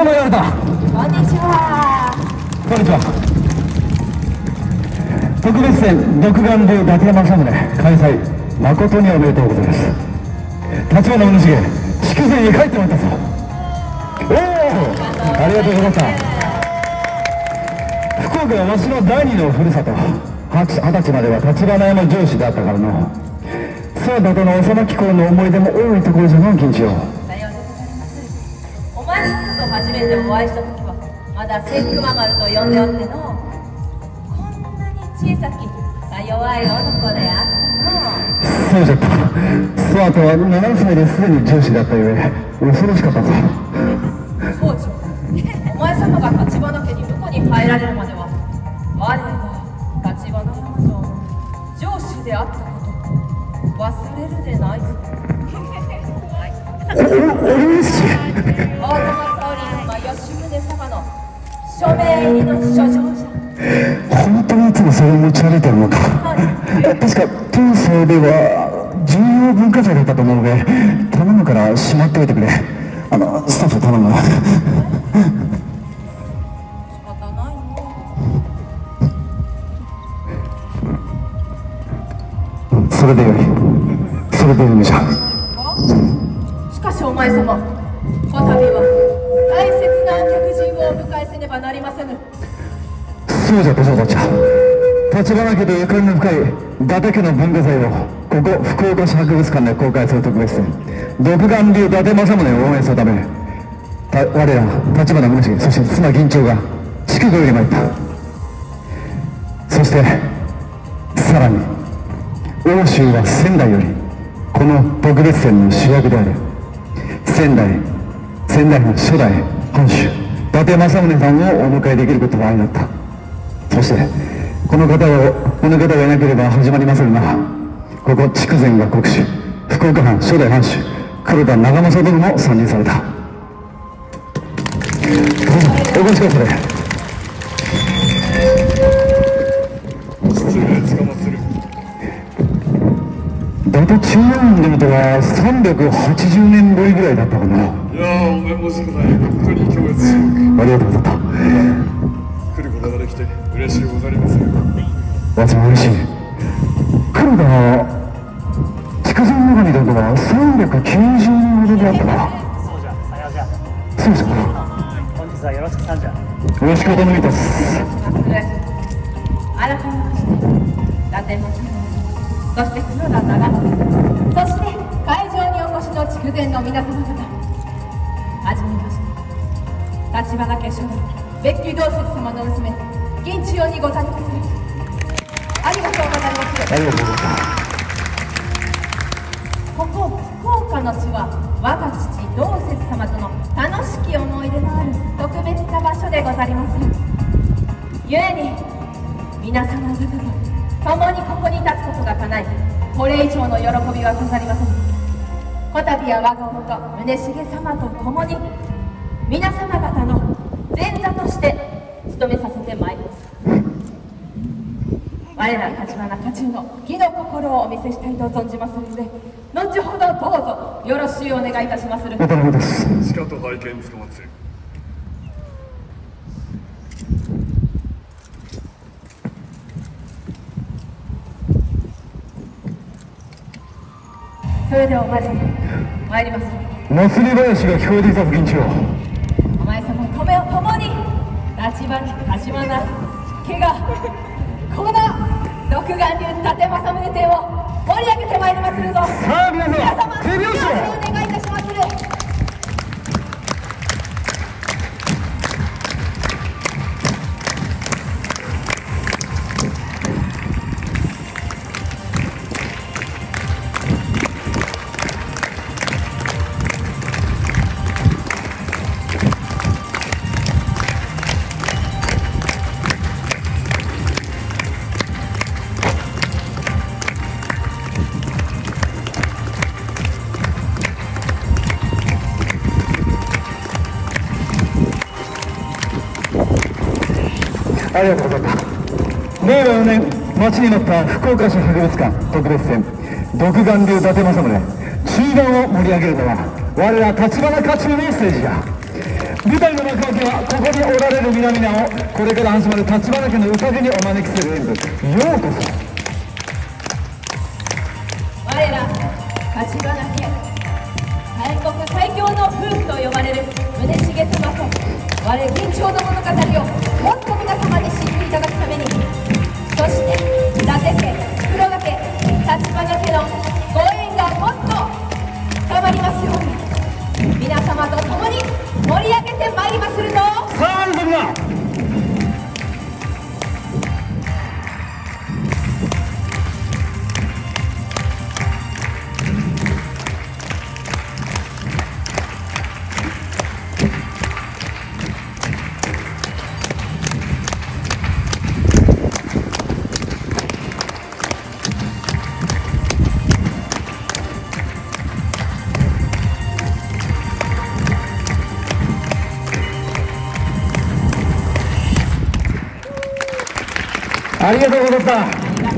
もやれた。 こんにちは。 こんにちは。特別展独眼竜伊達山政宗開催、誠におめでとうございます。立花宗茂、筑前へ帰ってまいったぞ。おお、ありがとうございました。福岡はわしの第二のふるさと。20歳までは立花屋の上司であったからの。そうだとの幼き頃の思い出も多いところじゃの金千代。 さようでございます。お前のこと初めてお会いした時はまだセックママルと呼んでおっての、こんなに小さき弱い男であったの。 そうじゃった。スワートは7歳ですでに上司だったゆえ恐ろしかったぞ。 そうじゃ。お前様が立花家に婿に入られるまでは我が立花山城の上司であったこと忘れるでないぞ。 お許し。 大友沙織様吉宗様の署名入りの書状じゃ。 本当にいつもそれを持ち歩いてるのか。確か当世では重要文化財だったと思うので、頼むからしまっておいてくれ。スタッフ頼む。 仕方ないの。 それでよい。それでよいのじゃ。 しかしお前様、こたびは大切なお客人をお迎えせねばなりませぬ。 そうじゃ、小僧たちゃ。立花家とゆかりの深い伊達家の文化財をここ福岡市博物館で公開する特別展、独眼竜伊達政宗を応援するため、我ら立花宗茂、そして妻銀長が筑後より参った。そしてさらに奥州は仙台よりこの特別展の主役である仙台の初代藩主伊達政宗さんをお迎えできることが相なった。そしてこの方がいなければ始まりませんが、ここ筑前が国主、福岡藩初代藩主黒田長政殿も参入された。お越しください。 失礼つかまつる。 だいたい中央殿とは380年ぶりぐらいだったかな。 いやー、お面も少ない。本当に強烈しよありがとうござった。 来ることができて嬉しいござります。 わしも嬉しい。黒田は筑前長見殿とは390年ほどであったか。 そうじゃ、さようじゃ。 そうじゃな。 本日はよろしくさんじゃ。 よろしくお頼みいたす。 改めまして伊達政宗、そして黒田長政、そして会場にお越しの筑前の皆様方、はじめまして立花家初代別宮道節様の娘銀千代にござりまする。ありがとうございます。 ありがとうございます。 ここ福岡の地は我が父道節様との楽しき思い出のある特別な場所でござりまする。ゆえに皆様方と共にここに立つことが叶い、これ以上の喜びはござりません。こたびは我が弟宗重様と共に皆様方の前座として務めさせてまいります。我ら立花家中の義の心をお見せしたいと存じますので、後ほどどうぞよろしゅうお願いいたしまする。 お頼みです。 しかと拝見つかまつる。 それではお前様参ります。 祭り林が聞こえていたぞ、銀千代。 お前様米を共に立花家がこの独眼竜伊達政宗展を盛り上げてまいりまするぞ。 さあ皆様、手拍子を。 よろしくお願いいたしまする。 ありがとうございます。令和4年、待ちに待った福岡市博物館特別展独眼竜伊達政宗中盤を盛り上げるのは我ら立花家中のステージだ。 舞台の幕開けはここにおられる皆々をこれから始まる立花家の宴にお招きする演舞、ようこそ。 我ら立花家大国最強の夫婦と呼ばれる宗重様と我銀長の物語をもっと皆様に知っていただくために、そして伊達家、黒田家、立花家のご縁がもっと深まりますように、皆様と共に盛り上げてまいりまするぞ。 さあみんな、ありがとうございました。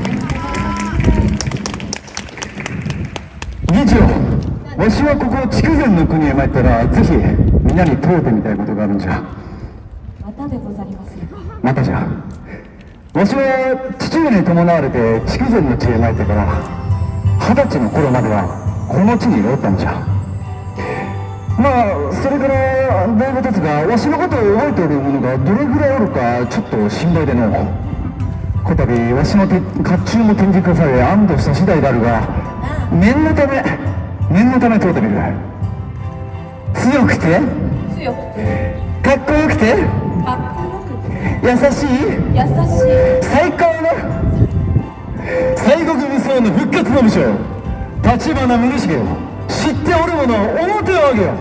議長、わしはここ筑前の国へ参ったらぜひ皆に問うてみたいことがあるんじゃ。 またでござりまするか。 またじゃ。わしは父上に伴われて筑前の地へ参ってから20歳の頃まではこの地におったんじゃ。まあそれからだいぶ経つがわしのことを覚えておる者がどれぐらいおるかちょっと心配での。こたびわしの甲冑も展示化され安堵した次第であるが、念のため問うてみる。強くて強くてかっこよくてかっこよくて優しい優しい最高の西国無双の復活の武将立花宗茂を知っておる者を表を上げよ。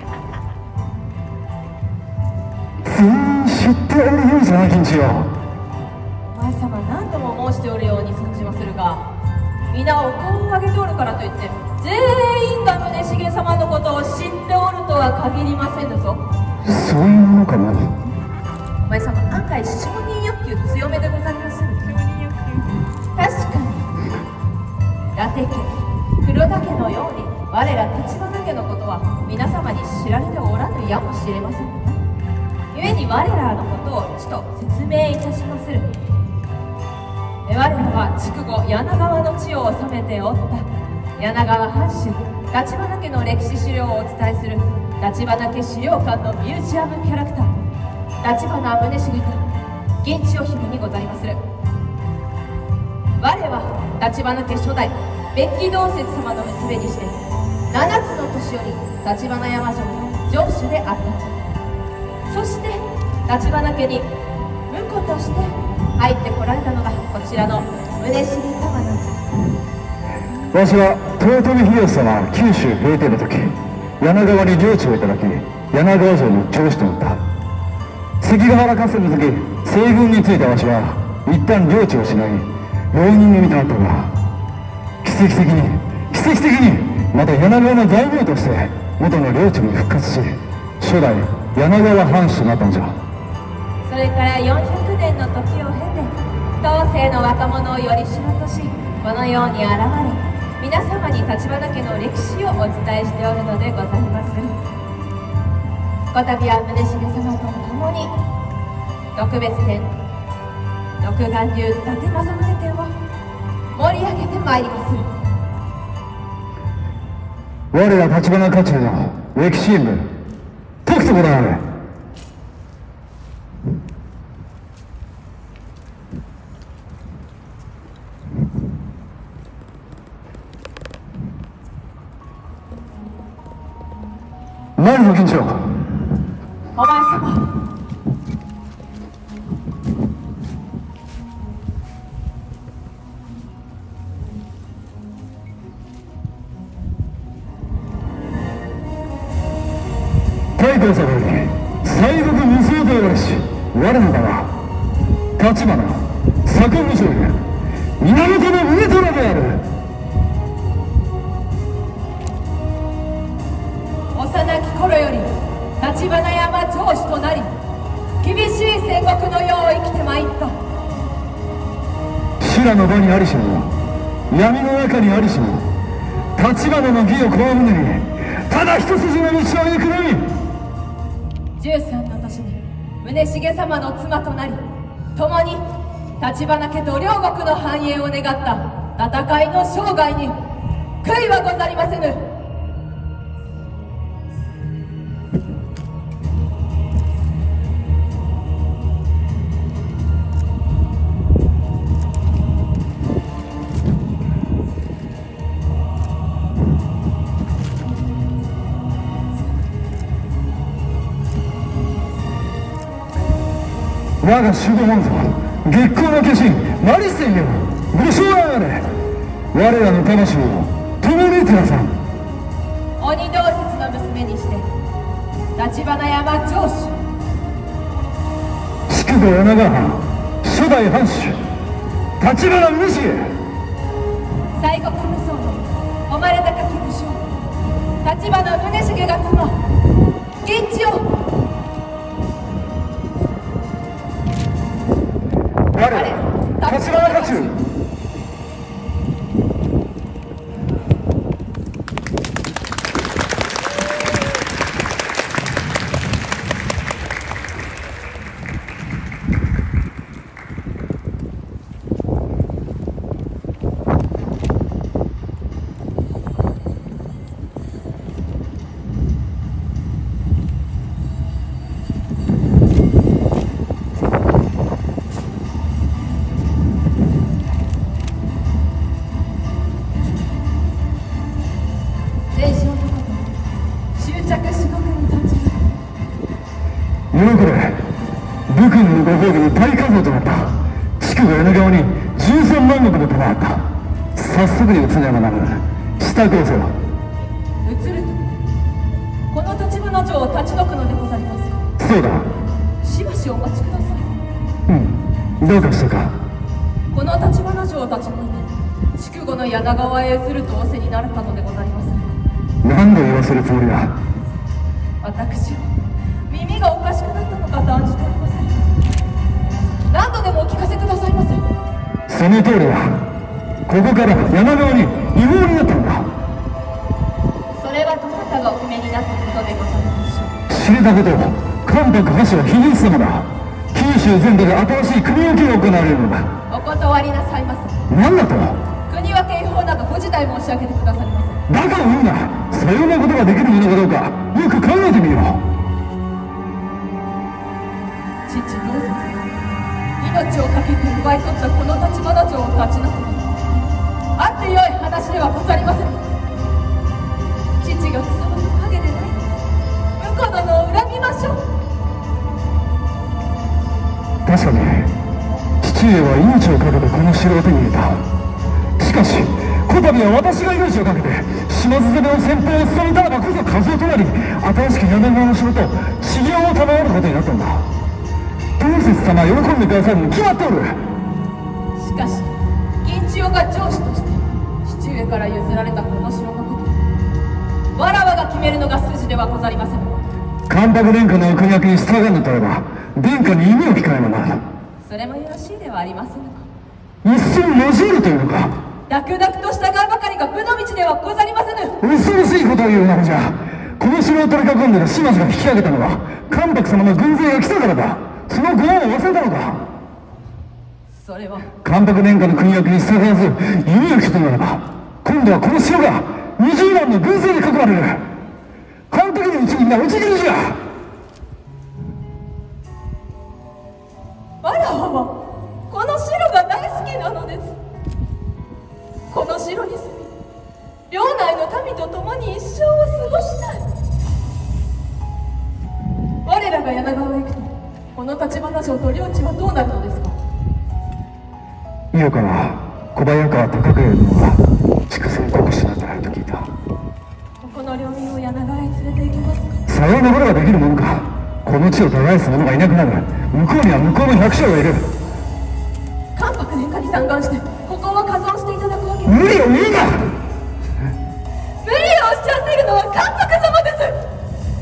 全員知っておるようじゃな銀次よ。 お前様何度も申しておるように存じまするが、皆をこう上げておるからといって全員が宗重様のことを知っておるとは限りませぬぞ。 そういうものかな。 お前様案外承認欲求強めでございまする。確かに伊達家、黒田家のように我ら立花家のことは皆様に知られておらぬやもしれませんが、故に我らのことをちと説明いたしまする。我らは筑後柳川の地を治めておった柳川藩主立花家の歴史資料をお伝えする立花家資料館のミュージアムキャラクター立花宗茂と銀千代姫にございまする。我は立花家初代ベッキー道節様の娘にして7つの年より立花山城の城主であった。そして立花家に婿として入ってこられたのがこちらの宗重様なんです。 わしは豊臣秀吉様九州平定の時柳川に領地をいただき柳川城の長子となった。関ヶ原合戦の時西軍についたわしは一旦領地を失い浪人組となったが、奇跡的にまた柳川の大名として元の領地に復活し初代柳川藩主となったんじゃ。 それから400年の時を経て当世の若者をより知らとしこのように現れ皆様に立花家の歴史をお伝えしておるのでございます。こたびは宗重様と共に特別展独眼流伊達政宗展を盛り上げてまいりまする。 我ら立花家中の歴史演舞解くところあれ。何の緊張。 お前様太閤様より西国無双と呼ばれし我の名は立花左近武将で源の上虎である。 幼き頃より立花山城主となり厳しい戦国の世を生きてまいった。 修羅の場にありしも闇の中にありしも立花の義を拒むのにただ一筋の道を行くのみ。 13の年に宗重様の妻となり、共に橘家と両国の繁栄を願った戦いの生涯に悔いはござりませぬ。 我が守護門ぞ、月光の化身マリステンよ、ご唱和あれ。我らの魂を共に照らさん。 鬼道節の娘にして橘山城主、 筑後柳川藩初代藩主橘宗重、 西国無双の誉れ高き武将橘宗重が妻銀千代。 我ら橘家中。喜べ、武君のご褒美に大火造となった。筑後柳川に13万石の玉あった。早速に移らねばならぬ。支度をせよ。 移るとこの橘城を立ち退くのでござりますか。 そうだ。 しばしお待ちください。 どうかしたか。 この橘城を立ち退いて筑後の柳川へ移ると仰せになれたのでござります。 何度言わせるつもりだ。 私は耳がおかしくなったのかと案じております。何度でもお聞かせくださいませ。 その通りだ。ここから柳川に違法になったんだ。 それはどなたがお決めになったことでございましょう。 知れたことを関白覇主は秘密様だ。九州全土で新しい国分けが行われるのだ。 お断りなさいませ。 何だと。 国分け違法などご自体申し上げてくださいませ。 バカを言うな。さようなことができるものかどうかよく考えてみよう。 父同説が命を懸けて奪い取ったこの橘城を立ち退くのはあってよい話ではござりません。父が草間の陰でないの婿殿を恨みましょう。 確かに父上は命を懸けてこの城を手に入れた。しかしこたびは私が命を懸けて島津攻めの先鋒を務めたらばこそ和夫となり新しく柳川の城と修行を賜ることになったんだ。同節様は喜んでくださるに決まっておる。 しかし銀千代が城主として父上から譲られたこの城のことわらわが決めるのが筋ではござりません。 関白殿下の国役に従うのとあれば殿下に意味を聞かねばならぬ。 それもよろしいではありませんか。 一戦交えるというのか。 楽々と従うばかりが武の道ではござりませぬ。 恐ろしいことを言うなのじゃ。この城を取り囲んでいる島津が引き上げたのは関白様の軍勢が来たからだ。そのご恩を忘れたのか。 それは関白殿下の国役に従わず弓を引くとならば今度はこの城が20万の軍勢に囲まれる。半時のうちにみんな討ち切りじゃ。 わらわはこの城が大好きなのです。この城に住み領内の民と共に一生を過ごしたい。我らが柳川へ行くとこの橘城と領地はどうなるのですか。 伊予から小早川高倉殿が筑前国主になっていると聞いた。 ここの領民を柳川へ連れて行きますか。 さようなことができるものか。この地を耕す者がいなくなる。向こうには向こうの百姓がいる。 関白殿下に嘆願してここを加存していただくわけ。 無理を言うな。 無理をおっしゃっているのは関白様です。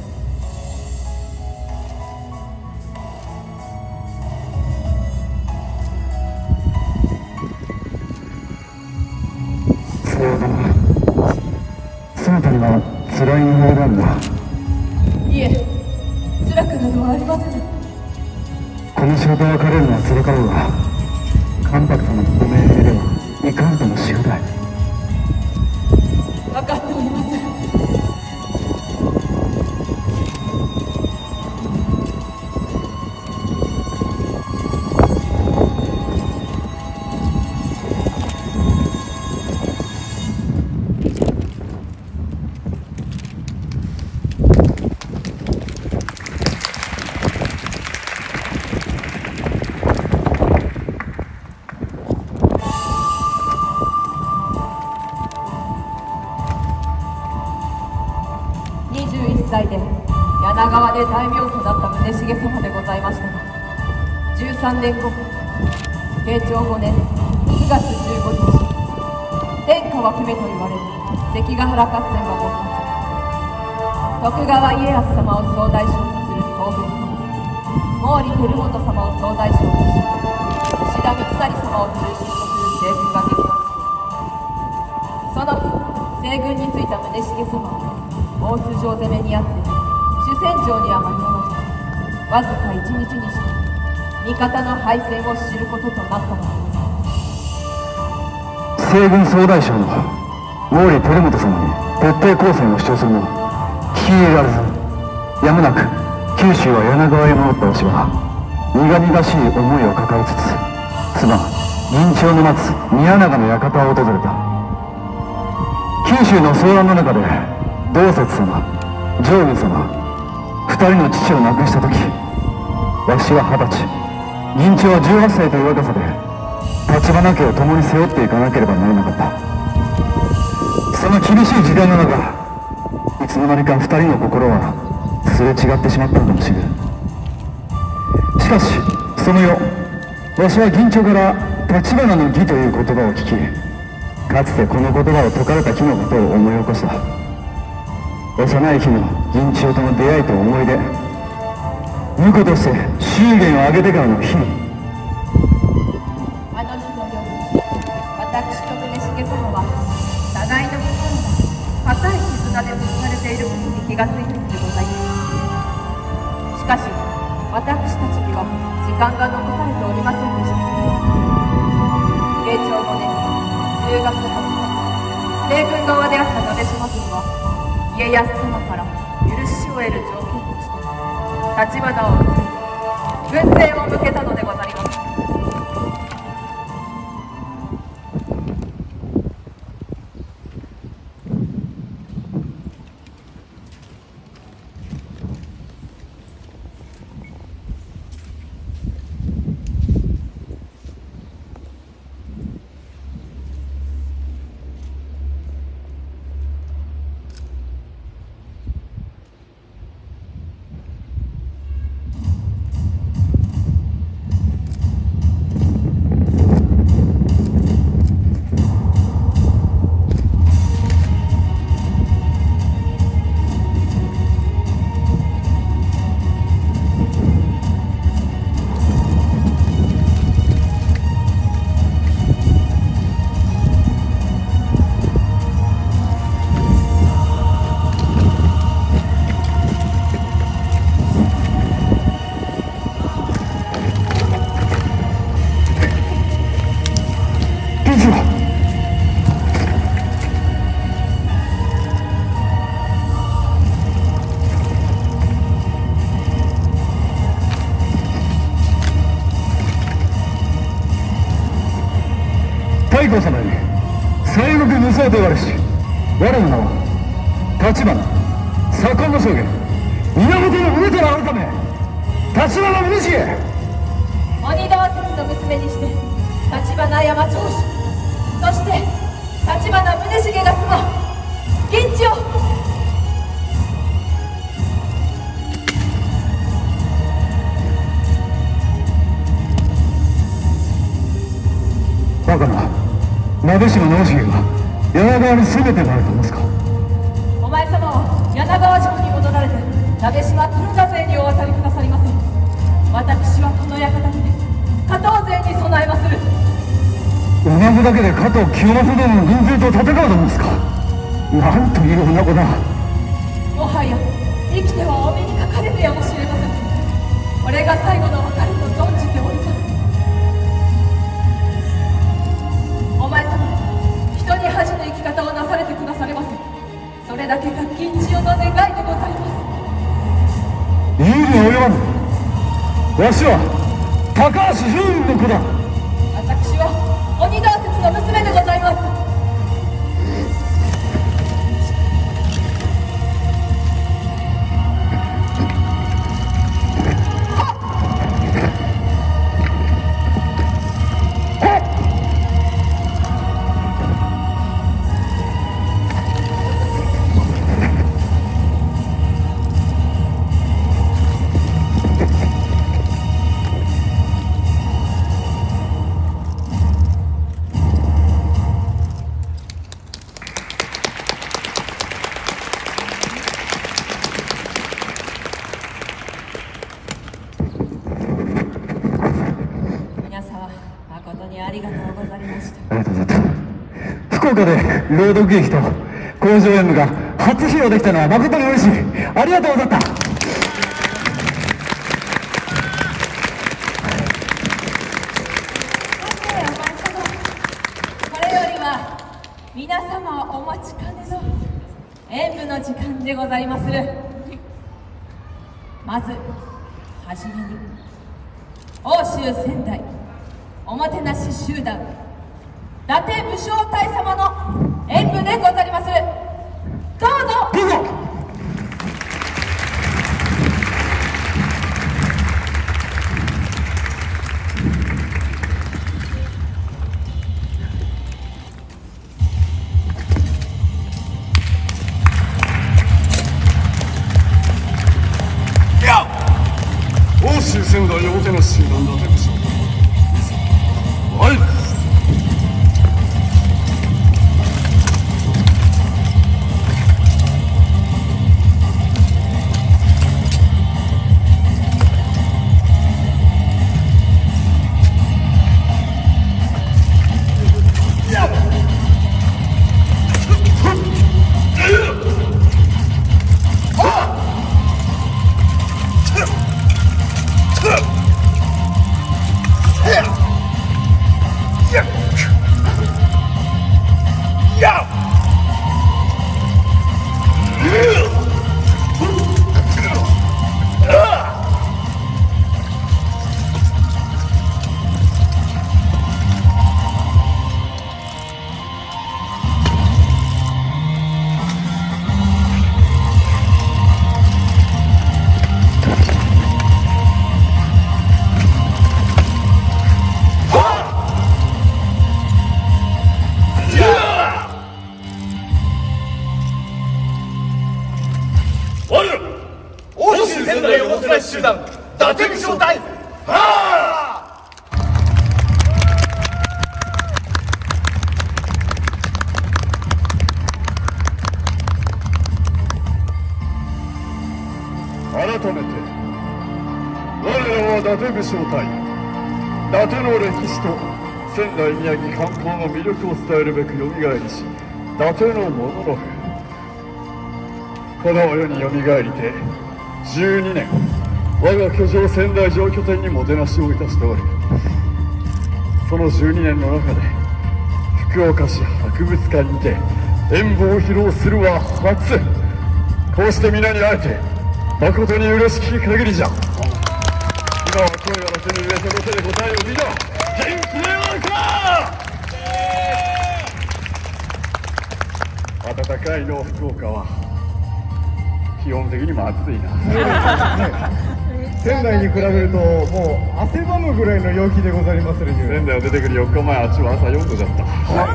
そうだな。そなたには辛い思い出あるな。 いえ辛くなどはありません。 この仕事は彼るのは辛かろうが、関白様のご命令ではいかんともしがたい。 分かっております。21歳で柳川で大名となった宗重様でございましたが、13年後、慶長5年9月15日、天下分け目と言われる関ヶ原合戦が勃発。徳川家康様を総大将とする東軍と毛利輝元様を総大将とし、石田三成様を中心とする西軍が激突。その西軍についた宗重様は大津城攻めにあって主戦場には間に合わず、わずか1日にして味方の敗戦を知ることとなったのです。 西軍総大将の毛利輝元様に徹底抗戦を主張するのは聞き入れられず、やむなく九州は柳川へ戻ったわしは苦々しい思いを抱えつつ、妻銀朝の待つ宮永の館を訪れた。九州の騒乱の中で道節様、上義様、二人の父を亡くした時、わしは20歳、銀朝は18歳という若さで橘家を共に背負っていかなければならなかった。その厳しい時代の中、いつの間にか二人の心はすれ違ってしまったのかもしれん。しかしその夜、わしは銀朝から橘の義という言葉を聞き、かつてこの言葉を説かれた日のことを思い起こした。幼い日の銀朝との出会いと思い出、婿として祝言を挙げてからの日々。 あの日の夜、私と宗重様は互いの心が固い絆で結ばれていることに気がついたのでございます。しかし私たちには時間が残されておりませんでした。慶長5年10月20日、西軍側であった鍋島軍は家康様から許しを得る条件として橘を移り軍勢を向けたのでございます。 太閤様に西国無双と言われし、我の名は橘左近の将軍源の宗虎改め橘宗重。 鬼道節の娘にして橘山長子、そして橘宗重が妻銀千代。 バカな鍋島直重が柳川に攻めてまいると申すか。 お前様は柳川城に戻られて鍋島黒田勢にお渡りくださりませ。私はこの館にて加藤勢に備えまする。 女子だけで加藤清正殿の軍勢と戦うと申すか。なんという女子だ。 もはや生きてはお目にかかれるやもしれません。これが最後の別れと存じております。お前様、人に恥じぬ生き方をなされてくだされませ。それだけが銀千代の願いでございます。 言うに及ばぬ。わしは高橋風雲の子だ。 私は鬼道節の娘でございます。 ありがとうございました。 ありがとうございます。福岡で朗読劇と工場演舞が初披露できたのは誠に嬉しい。ありがとうござった。 さて、お前様、これよりは皆様お待ちかねの演舞の時間でございまする。まずはじめに奥州仙台おもてなし集団伊達武将隊様の演舞でござりまする。どうぞどうぞ。 欧州仙台おもてなし集団伊達武将隊、はい。 仙台おもてなし集団伊達武将隊、 改めて我らは伊達武将隊、伊達の歴史と仙台宮城観光の魅力を伝えるべくよみがえりし、伊達のモノログ、この世によみがえりて12年、我が居城仙台城拠点にもてなしをいたしておる。その12年の中で福岡市博物館にて演舞を披露するは初。こうして皆に会えて誠に嬉しき限りじゃ。今は声が出せぬ上その手で答えを見ろ。元気でおるか。暖かいの福岡は基本的にも暑いな。 仙台に比べるともう汗ばむぐらいの陽気でございまするに。 仙台を出てくる4日前、あっちは朝4度じゃった。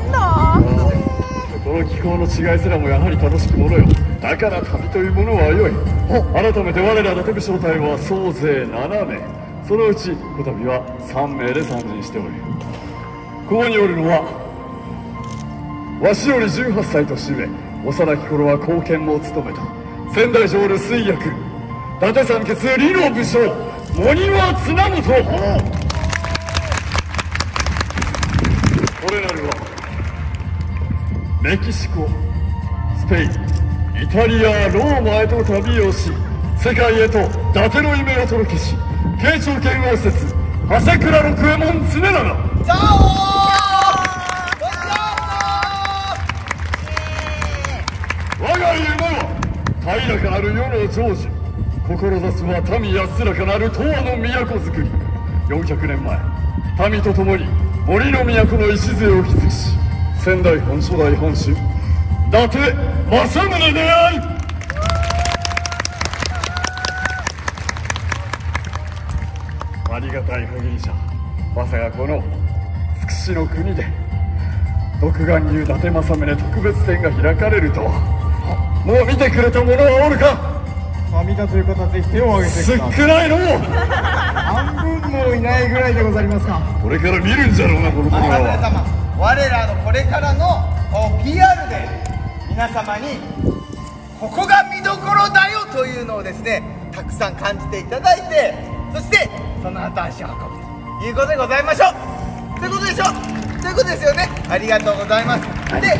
この気候の違いすらもやはり楽しきものよ。だから旅というものは良い。改めて我ら伊達武将隊は総勢7名、そのうちこたびは3名で参陣しておる。ここにおるのはわしより18歳年上、幼き頃は後見も務めた仙台城留守居役伊達三傑李の武将茂庭綱本。これなるはメキシコ、スペイン、イタリア、ローマへと旅をし、 世界へと伊達の夢を届けし、慶長剣王説長谷倉六右衛門常長。我が夢は平らかなる世の成就、志すは民安らかなる永遠の都づくり。400年前、民と共に森の都の礎を築きし、仙台藩初代藩主伊達政宗である。ありがたい限りじゃ。まさかこの筑紫の国で独眼竜伊達政宗特別展が開かれるとは。もう見てくれた者はおるか。 見たという方ぜひ手を挙げてください。 少ないの半分もいないぐらいでございますか。 これから見るんじゃろうな、この子らは。 様、我らのこれからのPR で皆様にここが見どころだよというのをですね、たくさん感じていただいて、そしてその後足を運ぶということでございましょう。ということでしょ。ということですよね。ありがとうございます。で、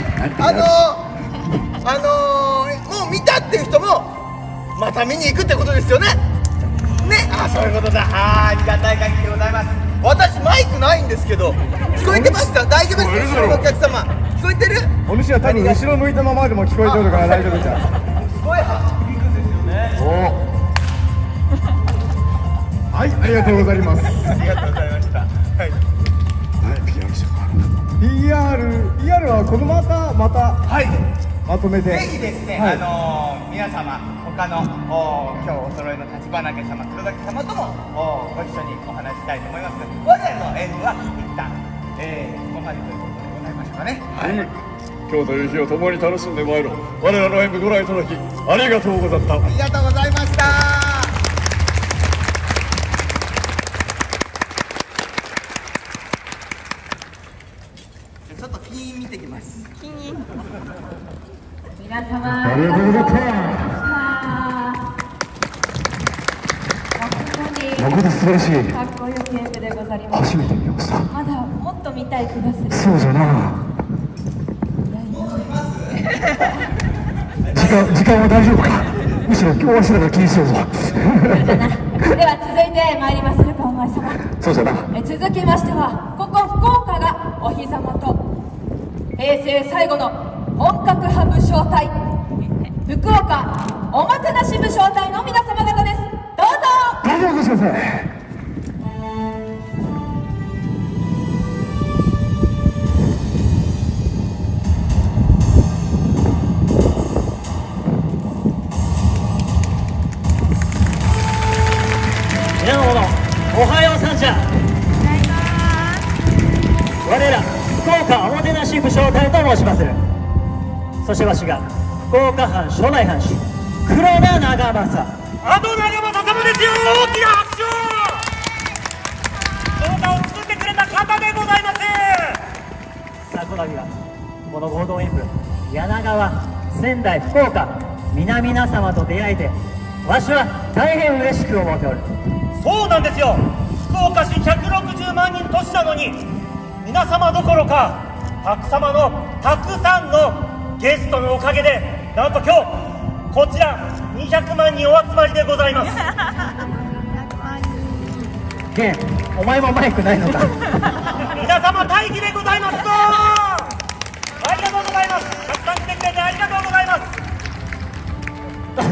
もう見たっていう人もまた見に行くってことですよね。ね、そういうことだ。ありがたい限りでございます。私マイクないんですけど、聞こえてました？大丈夫ですか？後ろのお客様、聞こえてる？ お主は多分後ろ向いたままでも聞こえておるから大丈夫じゃ。 すごい響くんですよね。 はい、ありがとうございます。 ありがとうございました。はい。 PR はこのまたはい。 まとめて。 ぜひですね、 はい、 皆様、他の今日お揃いの立花家様、黒崎様ともご一緒にお話ししたいと思います。我々の演舞は一旦、ここまでということでございましょうかね。 はい。今日という日を共に楽しんでまいろう。我らの演舞ご覧いただきありがとうござった。 ありがとうございました。ちょっとピーン見てきます。 皆様ありがとうござった。誠に素晴らしい。 かっこよい演舞でござります。 初めて見ました。 まだもっと見たい気がする。 そうじゃな。時間は大丈夫か。むしろ今日はしらが気にしようぞ。 では続いてまいりまするか、お前様。 そうじゃな。 続きましては、ここ福岡がお膝元、平成最後の本格派武将隊、福岡おもてなし武将隊の皆様方です。どうぞ。 どうぞお越しください。 皆の者、おはようさんじゃ。我ら福岡おもてなし武将隊と申しまする。そしてわしが福岡藩初代藩主黒田長政。 あと長政様ですよ。大きな拍手を。その他を作ってくれた方でございます。 さあこの度はこの合同演舞柳川仙台福岡皆々様と出会えてわしは大変嬉しく思っておる。 そうなんですよ。福岡市160万人都市なのに、皆様どころかたくさんのゲストのおかげで、なんと今日こちら200万人お集まりでございます。 ゲン、お前もマイクないのか。 皆様大義でございますぞ。ありがとうございます。たくさん来てくれてありがとうございます。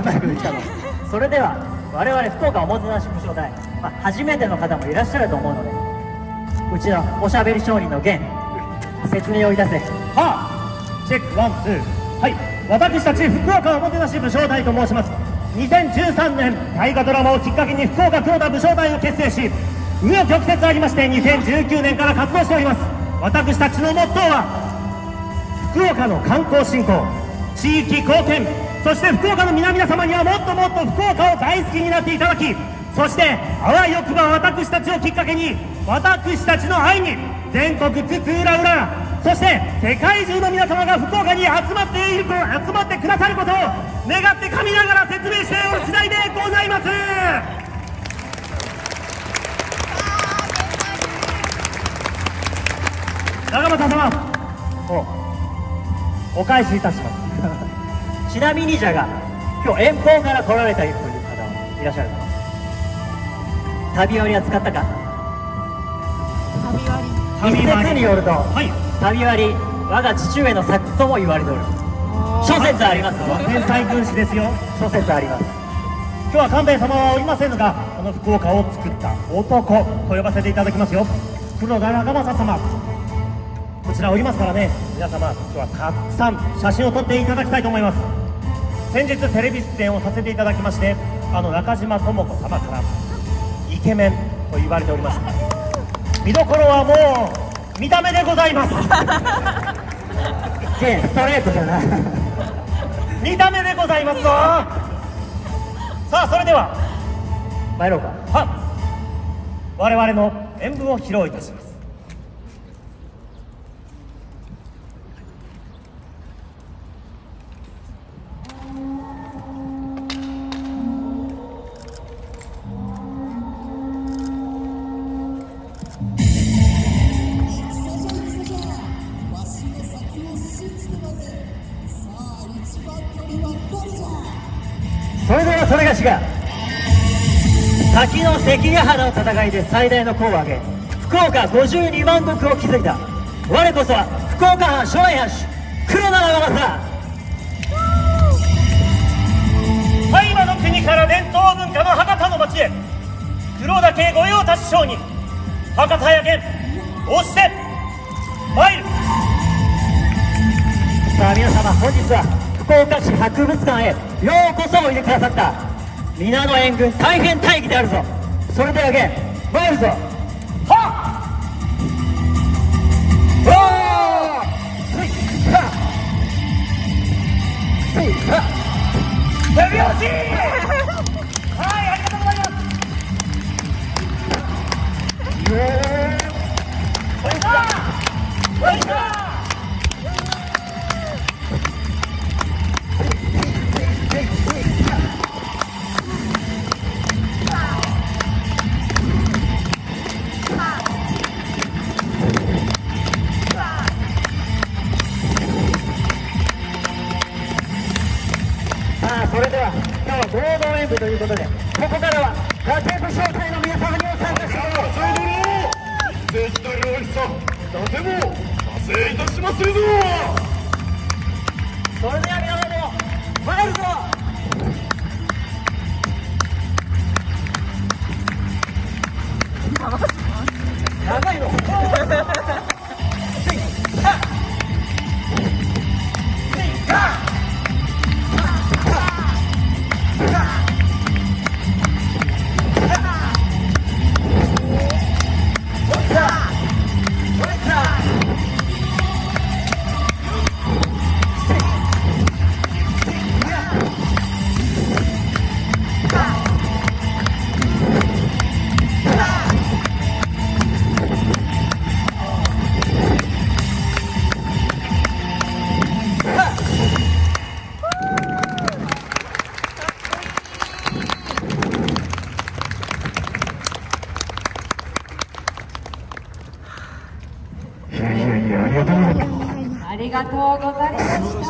マイクで来たの。それでは我々福岡おもてなし武将隊、初めての方もいらっしゃると思うので、うちのおしゃべり商人のゲン、説明をいたせ。 はあ、チェックワンツー。はい、私たち福岡おもてなし武将隊と申します。2013年大河ドラマをきっかけに福岡黒田武将隊を結成し、紆余曲折ありまして2019年から活動しております。私たちのモットーは福岡の観光振興、地域貢献、そして福岡の皆々様にはもっともっと福岡を大好きになっていただき、そしてあわよくば私たちをきっかけに私たちの愛に全国津々浦々、そして世界中の皆様が福岡に集まってくださることを願ってかみながら説明しておる次第でございます。長政様、 お返しいたします。ちなみにじゃが、今日遠方から来られたという方はいらっしゃるかな。旅割は使ったか。一説によると、旅割我が父上の作とも言われておる。諸説ありますよ。 天才軍師ですよ。 諸説あります。 今日は官兵衛様はおりませんが、この福岡を作った男と呼ばせていただきますよ。黒田長政様、こちらおりますからね、皆様今日はたくさん写真を撮っていただきたいと思います。先日テレビ出演をさせていただきまして、中島智子様からイケメンと言われておりました。見どころはもう見た目でございます。 ストレートじゃない。 見た目でございますぞ。さあ、それでは参ろうか。 我々の演舞を披露いたします。 それではそれがしが先の関ヶ原の戦いで最大の功を挙げ、福岡52万石を築いた我こそは福岡藩初代藩主黒田長政。 大麻の国から伝統文化の博多の町へ、黒田家御用達商人博多屋源押して参る。 さあ皆様、本日は福岡市博物館へようこそおいでくださった皆の援軍大変大義であるぞ。それではけ参るぞ。はっ手拍子。はい、ありがとうございます。おいしょおいしょ。 それでは今日は合同演舞ということで、ここからは伊達武将隊の皆様にも参加してもらおう。 ぜひとりおいしさ、伊達も達成いたしまするぞ。 それでは皆様も参るぞ。長いの。 ありがとうございました。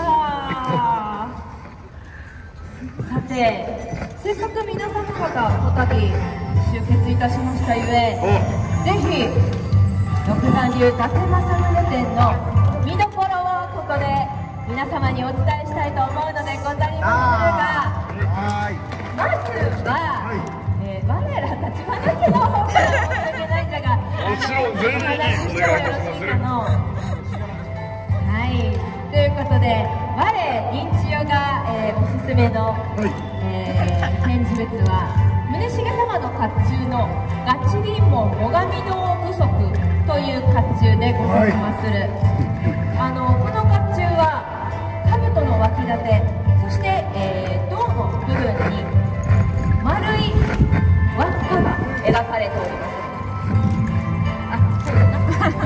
さて、せっかく皆様方こたび集結いたしましたゆえ、ぜひ独眼流伊達政宗展の見どころをここで皆様にお伝えしたいと思うのでございますが、まずは、我ら立花家の方から申し訳ないんだが、 もちろん全員にお願いいたしまする。 はい、ということで、我銀千代が、おすすめの、展示物は宗重様の甲冑のガチリンモン最上堂具足という甲冑でございまする。この甲冑は兜の脇立て、そして、胴の部分に丸い輪っかが描かれております。あ、そうだな。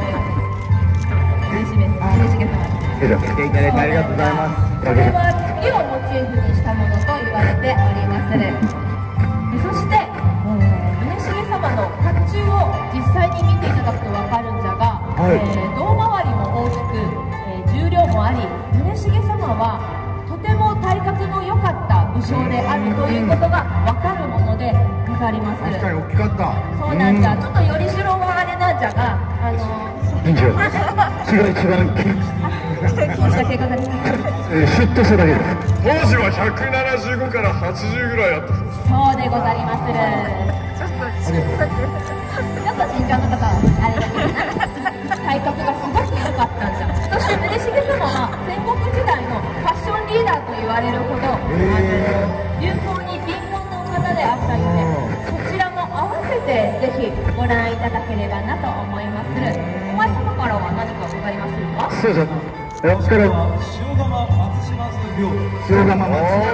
宗重様。 来ていただいてありがとうございます。 これは月をモチーフにしたものと言われておりまする。そして、宗重様の甲冑を実際に見ていただくと分かるんじゃが、胴回りも大きく、重量もあり、宗重様はとても体格の良かった武将将であるということが分かるものでござります。 確かに大きかった。 そうなんじゃ。ちょっとよりしろはあれなんじゃが、 委員長、それが一番禁止だけござります。 シュッとしただけです。 当時は175から80ぐらいあったそうです。 そうでござりまする。ちょっと身長の方はあれだけどな、体格がすごく良かったんじゃ。そして宗重様は戦国時代のファッションリーダーと言われるほど、流行に敏感なお方であったようで、そちらも合わせてぜひご覧いただければなと思いまする。お前様からは何かございますか？ そうじゃ。お疲れ。 塩釜松島津領塩釜松島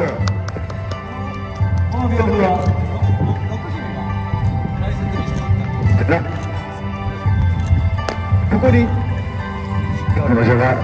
この屏風は六姫が大切にしておったここに彼女が、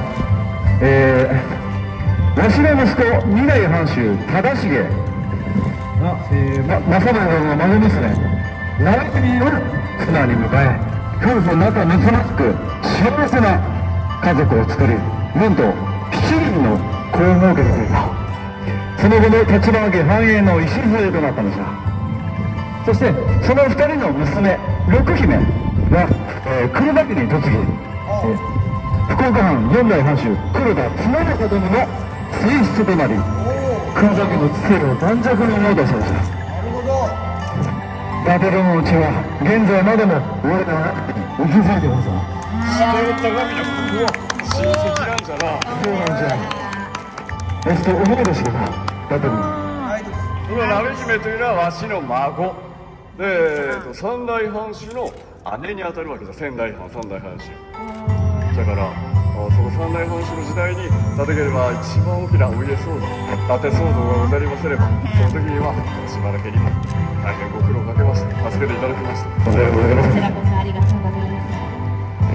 わしの息子二代藩主忠重が、政宗の孫娘直君を妻に迎え、夫婦仲睦まじく幸せな家族を作り、なんと7人の子を設けてくれた。その後の立花家繁栄の礎となったのじゃ。そしてその2人の娘六姫が、黒田家に嫁ぎ、福岡藩4代藩主黒田綱政殿の正室となり、黒田家の治世を盤石に戻したのじゃ。 なるほど。 伊達殿の血は現在までも我らが息づいておるぞ。 手紙のここは親戚なんじゃな。 そうなんじゃ。と思うでしょうか、伊達殿。 この鍋姫というのはわしの孫で、三代藩主の姉にあたるわけじゃ。仙台藩三代藩主だから、その三代藩主の時代に伊達家では一番大きなお家騒動、伊達騒動がござりませれば、その時にはしばらくにも大変ご苦労かけまして助けていただきました。 とんでもございません。 こちらこそありがとうございます。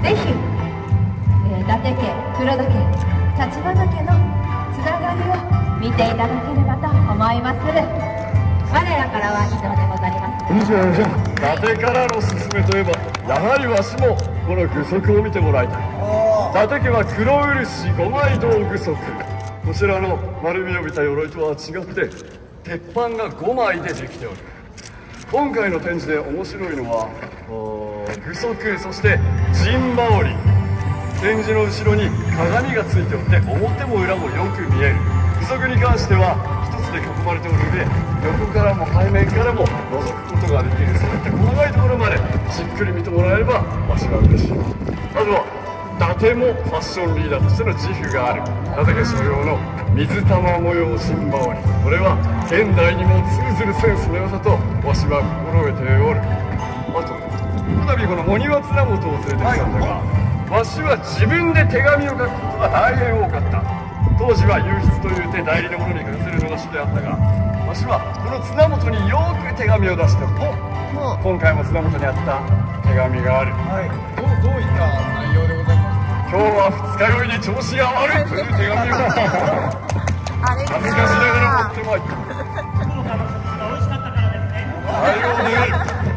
ぜひ、伊達家、黒田家、立花家のつながりを見ていただければと思いまする。我らからは以上でござります。 以上でしょ。 伊達からの勧めといえば、やはりわしもこの具足を見てもらいたい。伊達家は黒漆5枚銅具足。こちらの丸みを帯びた鎧とは違って鉄板が5枚でできておる。今回の展示で面白いのは具足、そして陣羽織。展示の後ろに鏡がついておって表も裏もよく見える。具足に関しては一つで囲まれておるので、横からも背面からも覗くことができる。そういった細かいところまでじっくり見てもらえればわしは嬉しい。あとは伊達もファッションリーダーとしての自負がある。伊達家所用の水玉模様陣羽織、これは現代にも通ずるセンスの良さとわしは心得ておる。あとこの度この茂庭綱本を連れてきたんだが、わしは自分で手紙を書くことが大変多かった。当時は郵筆という手代理のものに書かせるのが主であったが、わしはこの綱本によく手紙を出しておる。今回も綱本にあった手紙がある。 どういった内容でございますか？ 今日は二日酔いで調子が悪いという手紙を恥ずかしながら持ってまいった。 福岡の食事が美味しかったからですね。 さようである。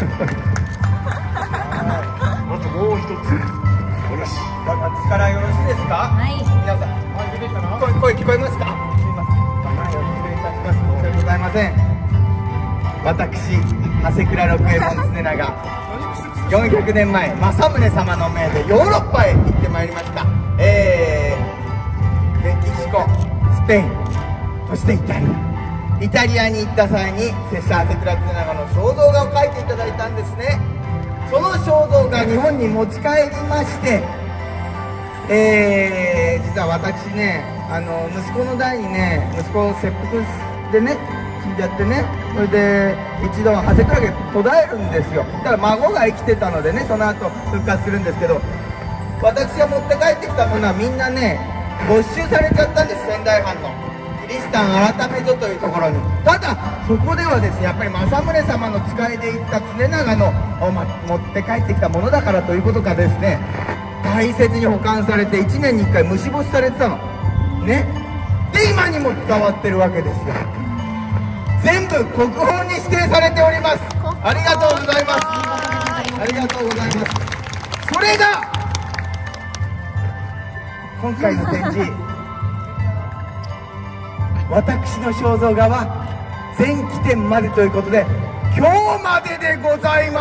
あともう一つ。よし。 私からよろしいですか？ はい。 皆さん、声聞こえますか？すみません。失礼いたします。申し訳ございません。私、長谷倉六右衛門常長、400年前、政宗様の命でヨーロッパへ行ってまいりました。メキシコ、スペイン、そしてイタリア。イタリアに行った際に、拙者長谷倉常長の肖像画を描いていただいたんですね。その肖像画、日本に持ち帰りまして、実は私ね、息子の代にね、息子を切腹でね、死んじゃってね、それで一度長谷倉家途絶えるんですよ。だから孫が生きてたのでね、その後復活するんですけど、私が持って帰ってきたものはみんなね、没収されちゃったんです。仙台藩のキリシタン改め所というところに。ただそこではですね、やっぱり政宗様の使いで行った常長の持って帰ってきたものだからということがですね、大切に保管されて1年に1回虫干しされてたのね。で今にも伝わってるわけですよ。全部国宝に指定されております。ありがとうございます。ありがとうございます。それが今回の展示私の肖像画は全起点までということで今日まででございます。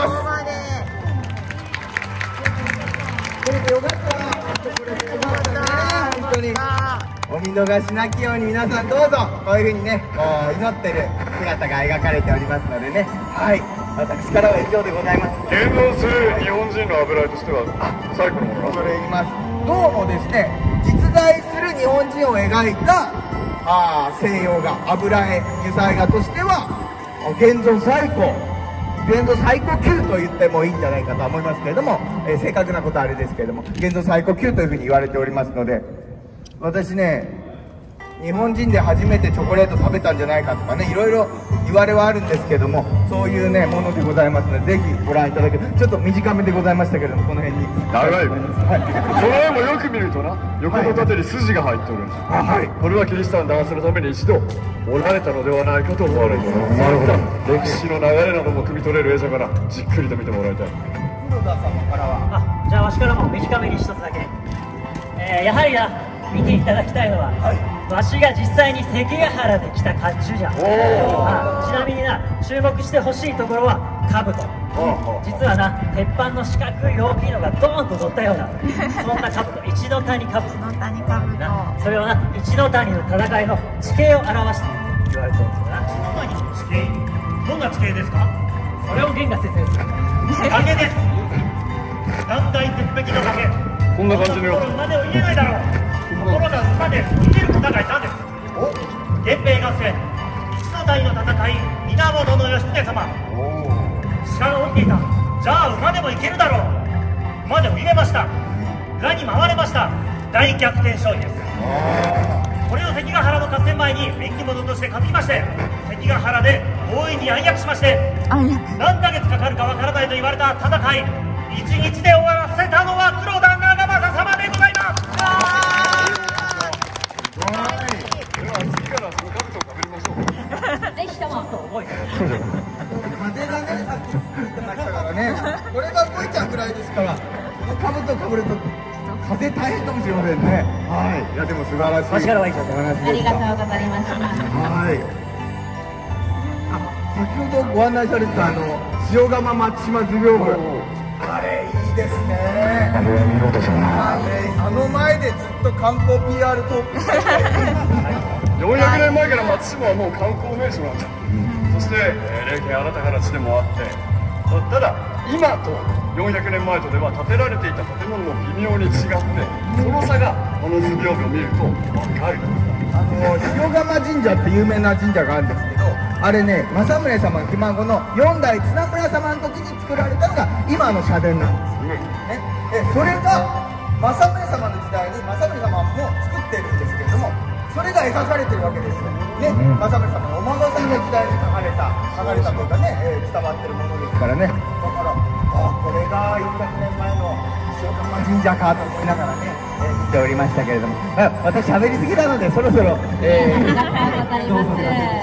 これでよかったな。これでよかったな。本当にお見逃しなきように皆さんどうぞこういうふうにね祈ってる姿が描かれておりますのでね、はい、私からは以上でございます。 現存する日本人の油絵としては最古のものそれ言います。どうもですね、実在する日本人を描いた西洋画、油絵、油彩画としては現存最古級と言ってもいいんじゃないかと思いますけれども、正確なことはあれですけれども現存最古級というふうに言われておりますので、私ね日本人で初めてチョコレート食べたんじゃないかとかね、いろいろ言われはあるんですけども、そういうねものでございますのでぜひご覧いただける。ちょっと短めでございましたけれどもこの辺に長い。 はい、 その絵もよく見るとな、横と縦に筋が入っておるんです。 はい、 これはキリシタン男性のために一度折られたのではないかと思われる。なるほど。歴史の流れなども汲み取れる絵じゃからじっくりと見てもらいたい。 黒田様からはじゃあわしからも短めに一つだけ、やはりな見ていただきたいのは、わしが実際に関ヶ原で着た甲冑じゃ。ちなみにな注目してほしいところは兜。実はな鉄板の四角い大きいのがドーンと乗ったようなそんな兜、一ノ谷兜な。それをな一ノ谷の戦いの地形を表して言われてるんですよな。 地形、どんな地形ですか？ それを源が説明する。 崖です。断崖絶壁の崖。 こんな感じのよ。 馬では言えないだろう。ところが馬で生きる方がいたんです。源平合戦一ノ谷の戦い、源義経様。鹿が起きていた。じゃあ馬でもいけるだろう。馬でも入れました。裏に回れました。大逆転勝利です。これを関ヶ原の合戦前に縁起物として担ぎまして、関ヶ原で大いに暗躍しまして、何ヶ月かかるかわからないと言われた戦い、一日で終わらせたのは黒田長政様でございます。 では次からその兜をかぶりましょう。 ぜひとも風がねさっき言ってましたからねこれが動いちゃうくらいですから、この兜をかぶると風大変かもしれませんね。はい、いやでも素晴らしい。 わしからは以上で。 ありがとうございました。 はい。先ほどご案内されてた塩釜松島図屏風、あれいいですね。 あれは見事じゃな。 あの前でずっと観光 PR トークして 400年前から松島はもう観光名所なんだ。そして霊験新たな地でもあって、ただ今と400年前とでは建てられていた建物も微妙に違って、その差がこの図屏風を見ると分かる。 塩釜神社って有名な神社があるんですけど、あれね政宗様のひ孫の4代綱村様の時に作られたのが今の社殿なんです、ね、それが政宗様の時代に政宗様も作ってるんですけれども、それが描かれてるわけですよ、ね、政宗様のお孫さんの時代に書かれたというかね、伝わってるものですからね。だからこれが400年前の塩釜神社かと思いながらね、見ておりましたけれども、私喋りすぎなのでそろそろ、 ありがとうございます。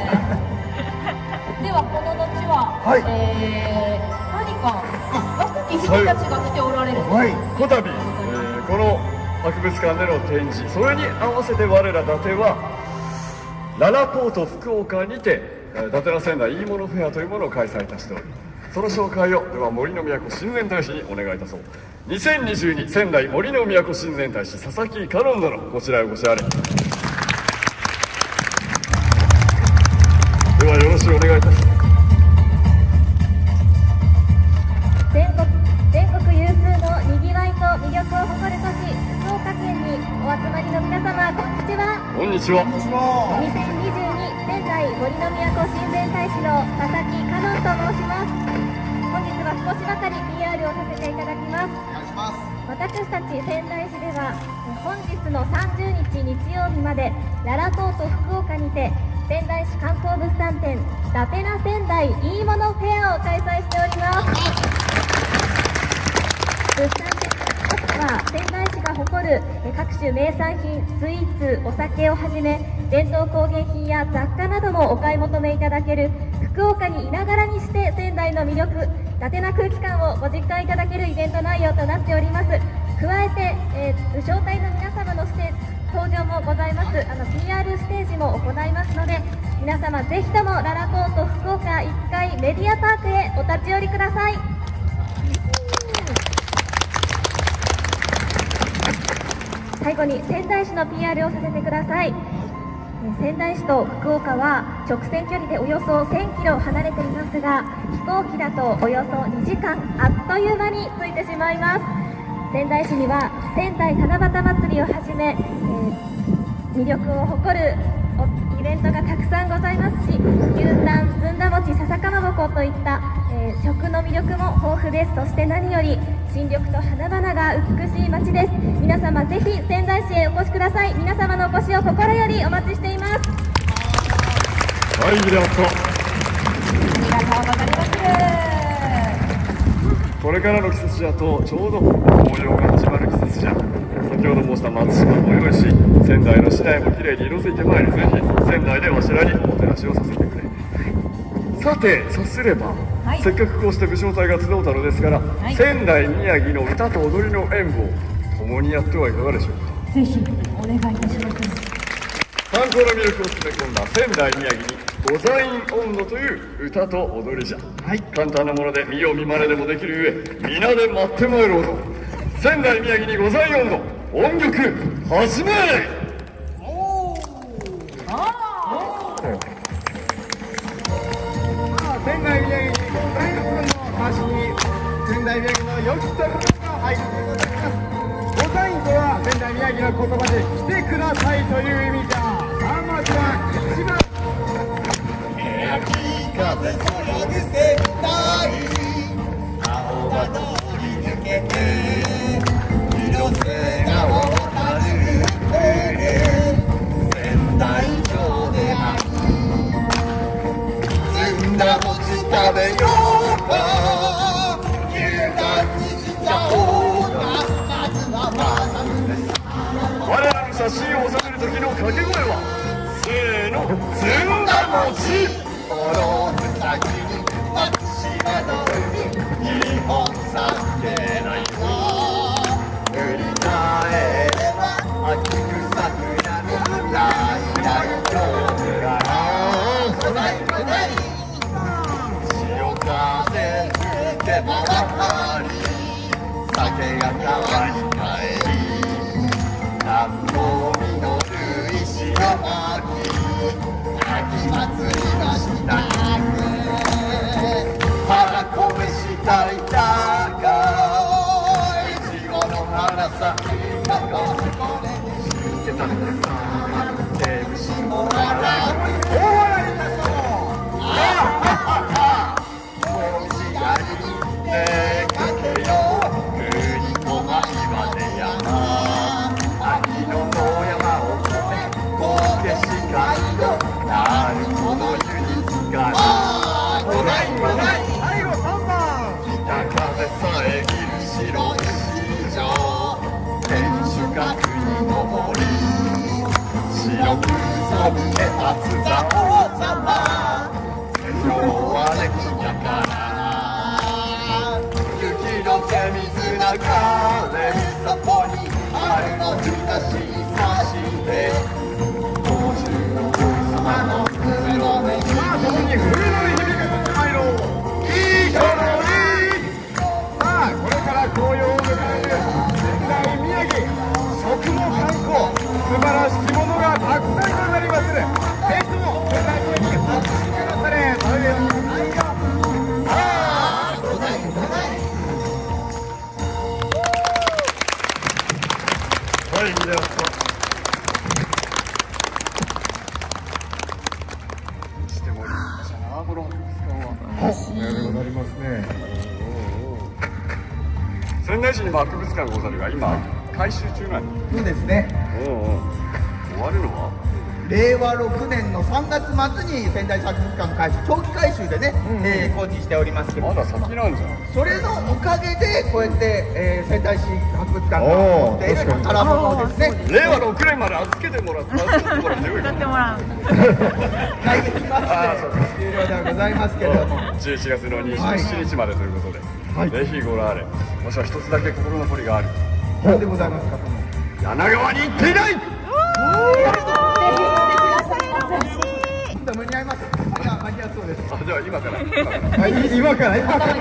ではこの後は、何か若き人たちが来ておられる。 こたび、この博物館での展示、それに合わせて我ら伊達はララポート福岡にて伊達の仙台いいものフェアというものを開催いたしており、その紹介をでは森の都親善大使にお願いいたそう。2022仙台森の都親善大使佐々木香音殿、こちらへお越しあれ。ではよろしくお願いいたします。 全国有数のにぎわいと魅力を誇る都市福岡県にお集まりの皆様、こんにちは。 こんにちは。 2022仙台森の都親善大使の佐々木香音と申します。本日は少しばかり PR をさせていただきます。私たち仙台市では本日の30日日曜日までララポート福岡にて仙台市観光物産展伊達な仙台いいものフェアを開催しております。物産展は仙台市が誇る各種名産品、スイーツ、お酒をはじめ伝統工芸品や雑貨などもお買い求めいただける、福岡にいながらにして仙台の魅力、伊達な空気感をご実感いただけるイベント内容となっております。加えて、招待の皆様の登場もございます、PR ステージも行いますので、皆様ぜひともララポート福岡1階メディアパークへお立ち寄りください。最後に仙台市の PR をさせてください。仙台市と福岡は直線距離でおよそ1000キロ離れていますが、飛行機だとおよそ2時間あっという間に着いてしまいます。仙台市には仙台七夕祭りをはじめ、魅力を誇るイベントがたくさんございますし、牛タン、ずんだ餅、笹かまぼこといった、食の魅力も豊富です。そして何より新緑と花々が美しい街です。皆様ぜひ仙台市へお越しください。皆様のお越しを心よりお待ちしています。 はい、ありがとう。 ありがとうございます。 これからの季節じゃとちょうど紅葉が始まる季節じゃ。先ほど申した松島もよいし、仙台の市内もきれいに色づいてまいり、ぜひ仙台でわしらにおもてなしをさせてくれ。さて、さすれば、 はい、 せっかくこうして武将隊が集うたのですから、はい、仙台宮城の歌と踊りの演舞を共にやってはいかがでしょうか。 ぜひお願いいたします。 観光の魅力を詰め込んだ仙台宮城に御座院音頭という歌と踊りじゃ、はい、簡単なもので見よう見まねでもできるゆえ、皆で待ってまいろうぞ。仙台宮城に御座院音頭、音曲始め。 仙台宮城に大学の橋に仙台宮城の良きところが入るでございます。御座院とは仙台宮城の言葉で来てくださいという意味じゃ。さあまずは1番。 風そよぐ仙台、青葉通り抜けて広瀬川渡る仙台城である。ずんだ餅食べようか、牛タンにしちゃおうか。まずはバーサムです。 我らの写真を収める時の掛け声はせーの、ずんだ餅。 おろす先に松島の海、日本三景の色塗り替えれば秋草桜のライライトがございござい。潮風吹けばばかり酒が川に帰り、田んぼ実る石巻秋祭りのしたく腹こめしたいたかいちごの花咲きがこれでしけたねさ手虫も笑い大笑いいたそう。もしやり出かけよう国小牧まで山、秋の野山を越えこけし街道なるほど湯につかる。ございござい。最後3番。北風遮る白い市場、天守閣に登り白くそぶけ立つ座王様。今日はねきやから雪の手水流れ、そこに春の日差し差してあの風の音、 さあそこに冬の響く参ろう。いい日のり。さあこれから紅葉を迎える仙台宮城、食も観光、素晴らしきものがたくさんございます。ぜひとも仙台宮城にお越しくだされ。それではないよ。ああございござい。 はい、皆さん仙台市に博物館がござるが今改修中なんで。 そうですね。 終わるのは令和6年の3月末に仙台市博物館の改修、長期改修でね、工事しておりますけど、 まだ先なんじゃん。 それのおかげでこうやって、仙台市博物館が持っている宝物をですね、 令和6年まで預けてもらってよいかな。 来月末で終了ではございますけれども、 11月の27日までということで、ぜひご覧あれ。わしは一つだけ心残りがある。 何でございますか。 柳川に行っていない。 間に合います。間に合いそうです。 じゃあ今から今から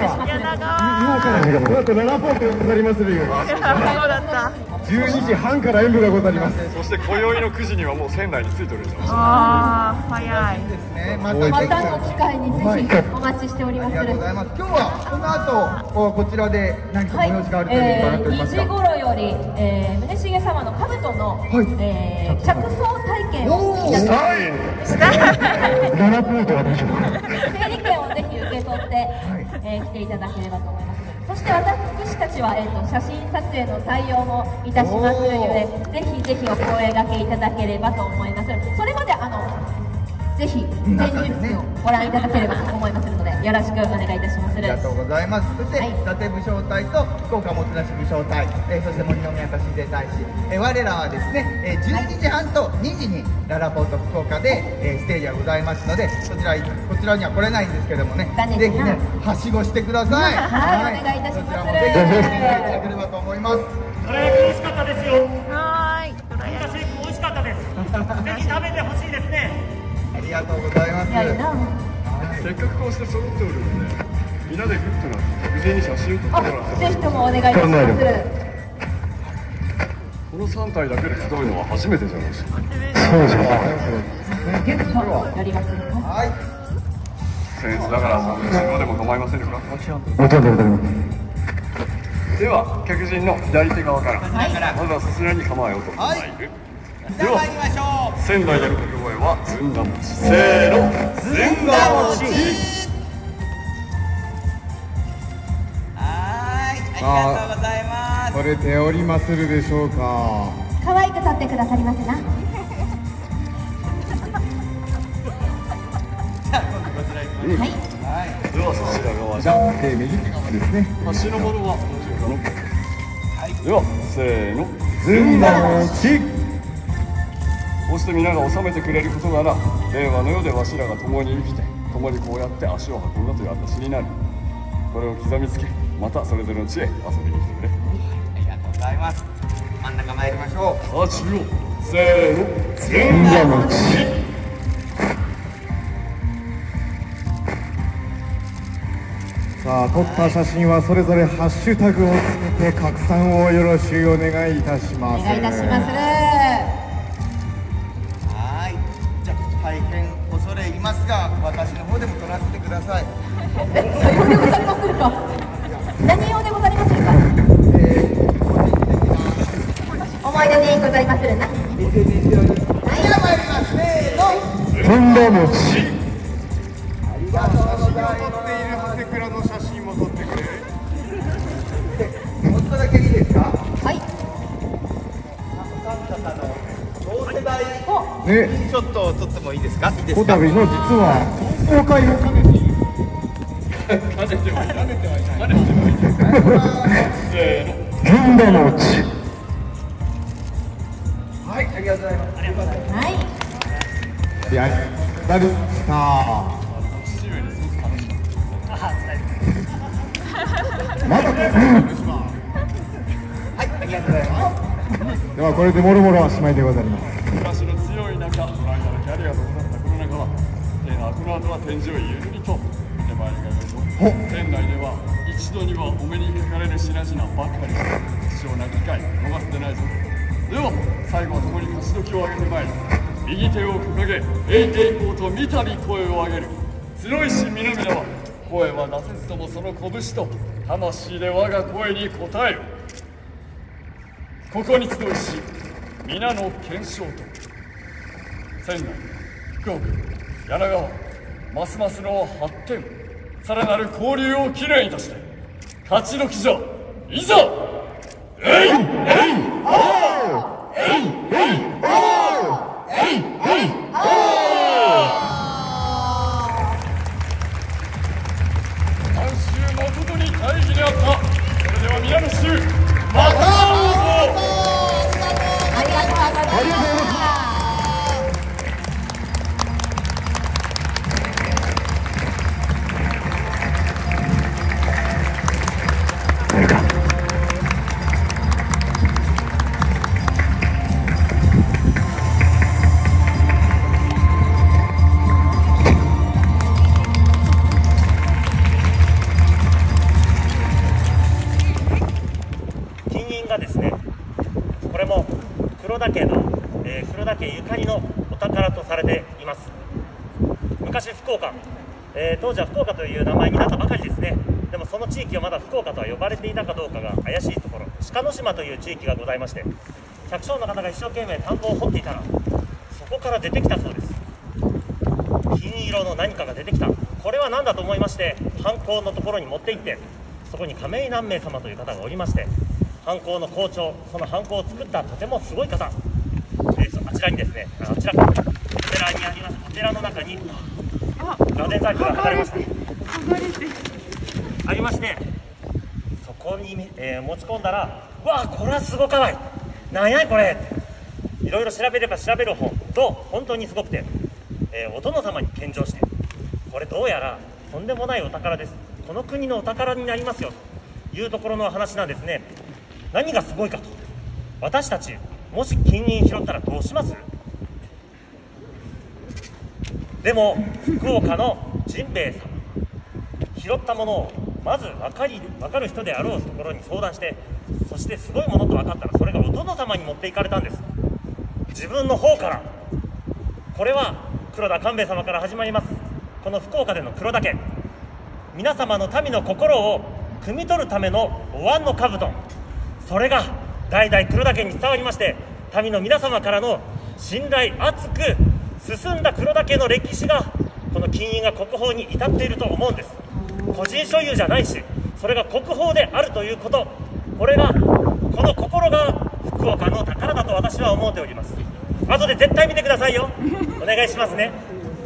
この後ララポートがござりまするよ。12時半から演舞がござります。 そして今宵の9時にはもう仙台に着いておるんじゃないですか。 ああ、早いですね。 またの機会にぜひお待ちしております。 ありがとうございます。今日はこの後こちらで何か催しがあるという伺っておりますが、 2時頃より宗重様の兜の着想体験をいたします。 ララポートは大丈夫。 整理券をぜひ受け取って来ていただければと思います。そして私たちは写真撮影の対応もいたしますので、ぜひぜひお声掛けいただければと思います。それまでぜひ展示物をご覧いただければと思いますので、よろしくお願いいたします。 ありがとうございます。そして、伊達武将隊と福岡もてなし武将隊、そして森の宮家親善大使、我らはですね、12時半と2時にララポート福岡で、ステージがございますので、こちらには来れないんですけどもね、ぜひね、はしごしてください。 はい、お願いいたします。 そちらもぜひ来ていただければと思います。 どら焼き美味しかったですよ。 はい、どら焼き昔美味しかったです。ぜひ食べてほしいですね。 ありがとうございます。 せっかくこうして揃っておるので、みんなでグッとなって無事に写真を撮ってもらって。 ぜひともお願いいたします。 この3体だけで集うのは初めてじゃないですか。 そうじゃない。 ゲットやりますね。 はい。 僭越ながら後ろでも構いませんか。 もちろんでございます。 では客人の左手側から、 はい、 まずはそちらに構えをとってまいる。では参りましょう。 仙台での掛け声はずんだ餅。せーの、ずんだ餅。 ありがとうございます。 撮れておりまするでしょうか。 可愛く立ってくださりますな。はい。 ではそちら側じゃあ、右手側ですね。 端のものはどちらかの。ではせーの、 ずんだ餅。 こうして皆が収めてくれることなら、令和の世でわしらが共に生きて、共にこうやって足を運んだという証になる。これを刻みつけ、またそれぞれの地へ遊びに来てくれ。 ありがとうございます。真ん中参りましょう。 さあ中央、せーの、ずんだ餅。 さあ、撮った写真はそれぞれハッシュタグをつけて拡散をよろしくお願いいたします。 お願いいたします。 はい。じゃあ大変恐れ入りますが、私の方でも撮らせてください。 さようでございまするか。何用でございまするか。思い出でございまするな。 はい、では参ります。せーの。 ずんだ餅。 ありがとうございます。 撮っている長谷倉の写真も撮ってくれ。 もう一個だけいいですか。 はい。 お三方の同世代ね、 ちょっと撮ってもいいですか。いいですか。 こたびの実は公開を兼ねている。 せーの、 ずんだ餅。 はい、ありがとうございます。ありがとうございます。 はい。 やったりした。まだ。 はい、ありがとうございます。 ではこれでもろもろはしまいでございます。 昔の強い中、この間のキャリアとござったこの中は、この後は天井ゆるりと手前がよいぞ。仙台では一度にはお目にかかれる品々ばかり。貴重な機会逃すでないぞ。では最後は共に勝ち時を上げてまいる。右手を掲げ、えいていこうと三度声を上げる。強いし皆々は声は出せずともその拳と魂で我が声に応えよ。ここに集いし皆の健勝と仙台、福岡、柳川、ますますの発展、さらなる交流を記念いたして勝ち時じゃ。いざえいえいおーえいえいおーえいえいおー。観衆誠に大義であった。それでは皆の衆、また会おうぞ。 ありがとうございます。 ずかりのお宝とされています。昔福岡、当時は福岡という名前になったばかりですね。でもその地域はまだ福岡とは呼ばれていたかどうかが怪しいところ、鹿之島という地域がございまして、百姓の方が一生懸命田んぼを掘っていたら、そこから出てきたそうです。金色の何かが出てきた。これは何だと思いまして、藩校のところに持って行って、そこに亀井南明様という方がおりまして、藩校の校長、その藩校を作ったとてもすごい方、あちらにですね、あちらお寺にあります、お寺の中に螺鈿細工が剥がれました。ありまして、そこに、持ち込んだら、わあ、これはすごかわい、なんやこれっていろいろ調べれば調べるほど本当にすごくて、お殿様に献上して、これどうやらとんでもないお宝です、この国のお宝になりますよというところの話なんですね。何がすごいかと、私たちもし金銀拾ったらどうします？でも福岡のジンベエ様、拾ったものをまず分かる人であろうところに相談して、そしてすごいものと分かったら、それがお殿様に持っていかれたんです。自分の方から。これは黒田官兵衛様から始まります。この福岡での黒田家、皆様の民の心を汲み取るためのお椀の兜、それが代々黒田家に伝わりまして、民の皆様からの信頼厚く進んだ黒田家の歴史が、この金印が国宝に至っていると思うんです。個人所有じゃないし、それが国宝であるということ、これが、この心が福岡の宝だと私は思っております。後で絶対見てくださいよ、お願いしますね。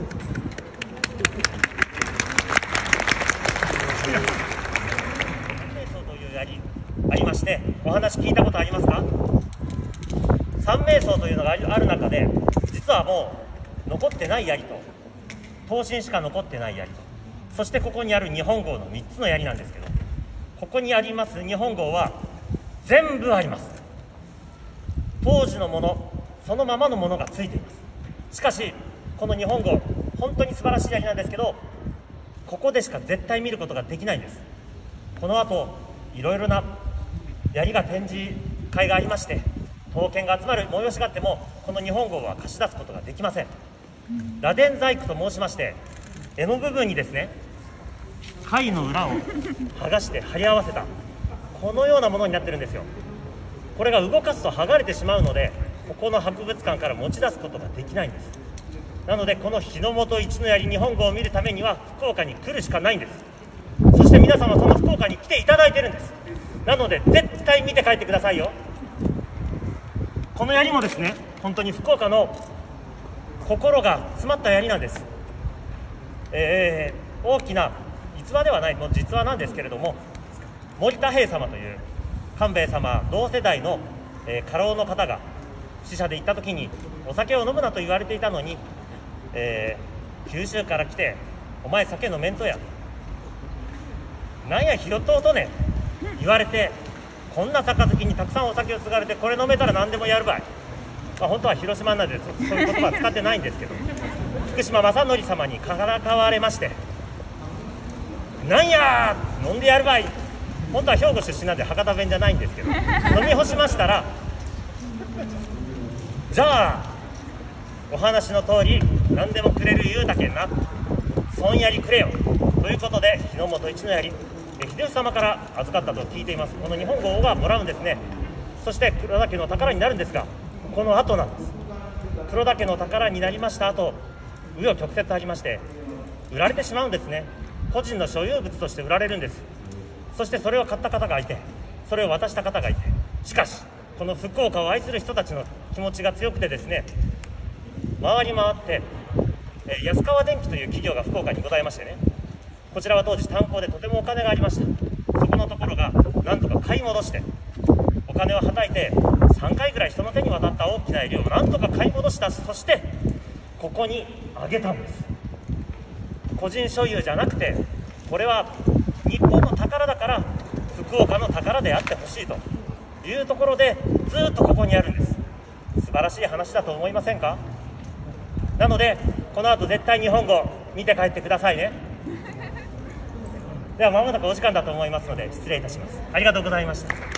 三名僧という槍ありまして、お話聞いたことありますか？三名僧というのがある中で、実はもう残ってない槍と、刀身しか残ってない槍と、そしてここにある日本号の3つの槍なんですけど、ここにあります日本号は全部あります。当時のもの、そのままのものがついています。しかしこの日本号、本当に素晴らしい槍なんですけど、ここでしか絶対見ることができないんです。この後いろいろな槍が展示会がありまして、刀剣が集まる催しがあっても、この日本号は貸し出すことができません。螺鈿細工と申しまして、柄の部分にですね、貝の裏を剥がして貼り合わせた、このようなものになってるんですよ。これが動かすと剥がれてしまうので、ここの博物館から持ち出すことができないんです。なのでこの日の本一の槍日本号を見るためには福岡に来るしかないんです。そして皆様その福岡に来ていただいてるんです。なので絶対見て帰ってくださいよ。この槍もですね、本当に福岡の心が詰まった槍なんです。大きな逸話ではない、もう実話なんですけれども、森田平様という官兵衛様同世代の、家老の方が使者で行った時に、お酒を飲むなと言われていたのに、九州から来てお前酒飲めんとや、なんや拾っとうとね言われて、こんな杯にたくさんお酒を継がれて、これ飲めたら何でもやるばい、本当は広島なんでそういう言葉は使ってないんですけど、福島正則様にからかわれまして、なんや飲んでやるばい、本当は兵庫出身なんで博多弁じゃないんですけど、飲み干しましたら、じゃあお話の通り何でもくれる言うだけんな、損槍くれよということで、日の本一の槍、秀吉様から預かったと聞いています。この日本号がもらうんですね。そして黒田家の宝になるんですが、この後なんです。黒田家の宝になりました後、紆余曲折ありまして、売られてしまうんですね。個人の所有物として売られるんです。そしてそれを買った方がいて、それを渡した方がいて、しかしこの福岡を愛する人たちの気持ちが強くてですね、回り回って安川電機という企業が福岡にございましてね、こちらは当時炭鉱でとてもお金がありました。そこのところがなんとか買い戻して、お金をはたいて3回ぐらい人の手に渡った大きな襟をなんとか買い戻した。そしてここにあげたんです。個人所有じゃなくて、これは日本の宝だから福岡の宝であってほしいというところで、ずっとここにあるんです。素晴らしい話だと思いませんか？なのでこの後絶対日本語見て帰ってくださいね。では間もなくお時間だと思いますので失礼いたします。ありがとうございました。